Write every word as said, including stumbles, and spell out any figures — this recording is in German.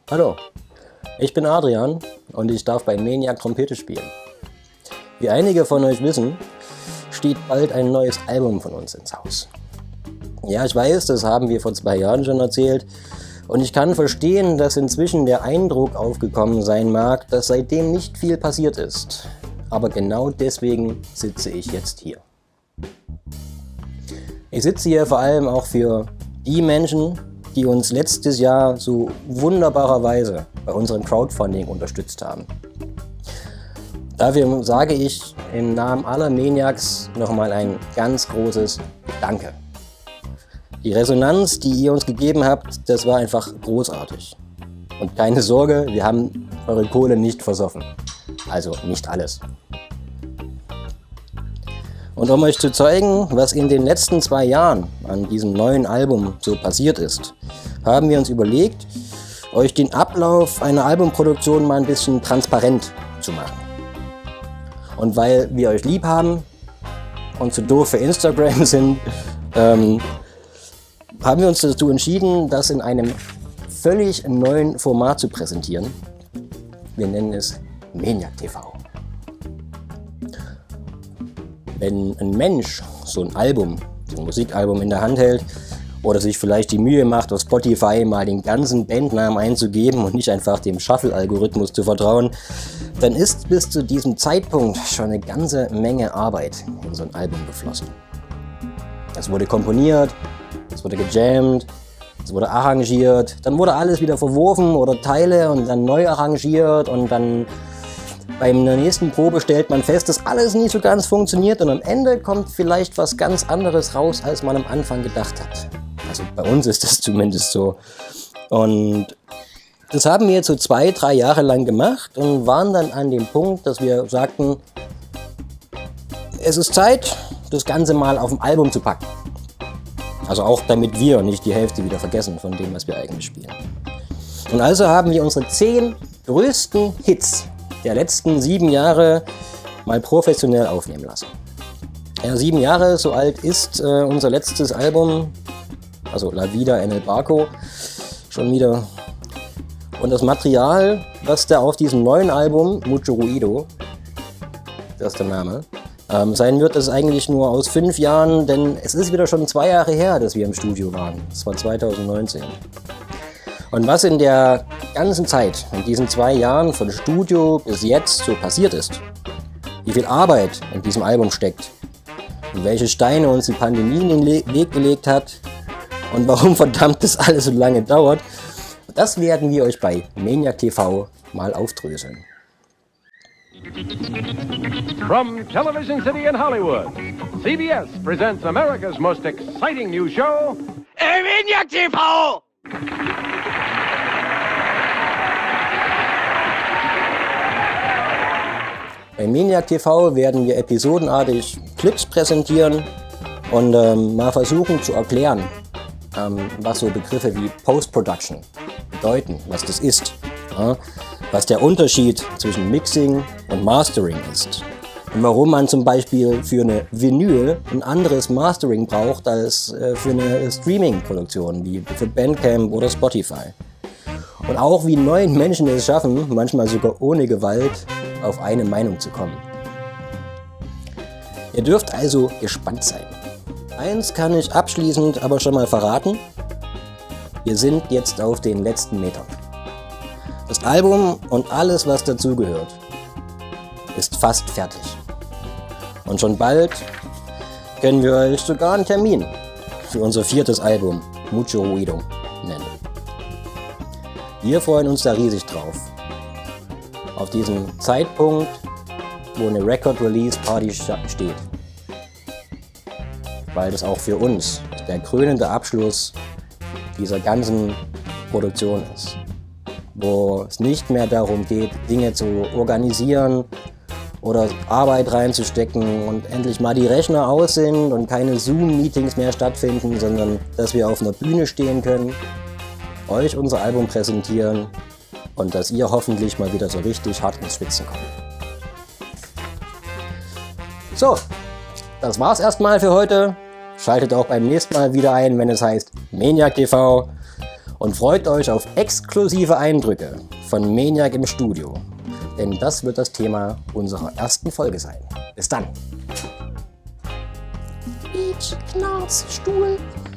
Hallo, ich bin Adrian und ich darf bei Maniac Trompete spielen. Wie einige von euch wissen, steht bald ein neues Album von uns ins Haus. Ja, ich weiß, das haben wir vor zwei Jahren schon erzählt und ich kann verstehen, dass inzwischen der Eindruck aufgekommen sein mag, dass seitdem nicht viel passiert ist. Aber genau deswegen sitze ich jetzt hier. Ich sitze hier vor allem auch für die Menschen, die uns letztes Jahr so wunderbarerweise bei unserem Crowdfunding unterstützt haben. Dafür sage ich im Namen aller Maniacs nochmal ein ganz großes Danke. Die Resonanz, die ihr uns gegeben habt, das war einfach großartig. Und keine Sorge, wir haben eure Kohle nicht versoffen. Also nicht alles. Und um euch zu zeigen, was in den letzten zwei Jahren an diesem neuen Album so passiert ist, haben wir uns überlegt, euch den Ablauf einer Albumproduktion mal ein bisschen transparent zu machen. Und weil wir euch lieb haben und zu doof für Instagram sind, ähm, haben wir uns dazu entschieden, das in einem völlig neuen Format zu präsentieren. Wir nennen es Maniac T V. Wenn ein Mensch so ein Album, so ein Musikalbum in der Hand hält oder sich vielleicht die Mühe macht, auf Spotify mal den ganzen Bandnamen einzugeben und nicht einfach dem Shuffle-Algorithmus zu vertrauen, dann ist bis zu diesem Zeitpunkt schon eine ganze Menge Arbeit in so ein Album geflossen. Es wurde komponiert, es wurde gejammt, es wurde arrangiert, dann wurde alles wieder verworfen oder Teile und dann neu arrangiert und dann bei der nächsten Probe stellt man fest, dass alles nicht so ganz funktioniert und am Ende kommt vielleicht was ganz anderes raus, als man am Anfang gedacht hat. Also bei uns ist das zumindest so. Und das haben wir jetzt so zwei, drei Jahre lang gemacht und waren dann an dem Punkt, dass wir sagten, es ist Zeit, das Ganze mal auf dem Album zu packen. Also auch damit wir nicht die Hälfte wieder vergessen von dem, was wir eigentlich spielen. Und also haben wir unsere zehn größten Hits der letzten sieben Jahre mal professionell aufnehmen lassen. Ja, sieben Jahre, so alt ist äh, unser letztes Album, also La Vida en el Barco, schon wieder. Und das Material, was da auf diesem neuen Album, Mucho Ruido, das ist der Name, ähm, sein wird, ist eigentlich nur aus fünf Jahren, denn es ist wieder schon zwei Jahre her, dass wir im Studio waren. Das war zweitausendneunzehn. Und was in der ganzen Zeit, in diesen zwei Jahren von Studio bis jetzt so passiert ist, wie viel Arbeit in diesem Album steckt und welche Steine uns die Pandemie in den Weg gelegt hat und warum verdammt das alles so lange dauert, das werden wir euch bei Maniac T V mal aufdröseln. From Television City in Hollywood, C B S presents America's most exciting new show, Maniac T V! Bei Maniac T V werden wir episodenartig Clips präsentieren und ähm, mal versuchen zu erklären, ähm, was so Begriffe wie Post-Production bedeuten, was das ist, ja, was der Unterschied zwischen Mixing und Mastering ist und warum man zum Beispiel für eine Vinyl ein anderes Mastering braucht als äh, für eine Streaming-Produktion wie für Bandcamp oder Spotify. Und auch wie neun Menschen es schaffen, manchmal sogar ohne Gewalt, auf eine Meinung zu kommen. Ihr dürft also gespannt sein. Eins kann ich abschließend aber schon mal verraten. Wir sind jetzt auf den letzten Metern. Das Album und alles, was dazugehört, ist fast fertig. Und schon bald können wir euch sogar einen Termin für unser viertes Album, Mucho Ruido, nennen. Wir freuen uns da riesig drauf. Auf diesen Zeitpunkt, wo eine Record-Release-Party steht. Weil das auch für uns der krönende Abschluss dieser ganzen Produktion ist. Wo es nicht mehr darum geht, Dinge zu organisieren oder Arbeit reinzustecken und endlich mal die Rechner aus sind und keine Zoom-Meetings mehr stattfinden, sondern dass wir auf einer Bühne stehen können, euch unser Album präsentieren und dass ihr hoffentlich mal wieder so richtig hart ins Schwitzen kommt. So, das war's erstmal für heute. Schaltet auch beim nächsten Mal wieder ein, wenn es heißt Maniac T V. Und freut euch auf exklusive Eindrücke von Maniac im Studio. Denn das wird das Thema unserer ersten Folge sein. Bis dann! Beach, Knarz, Stuhl.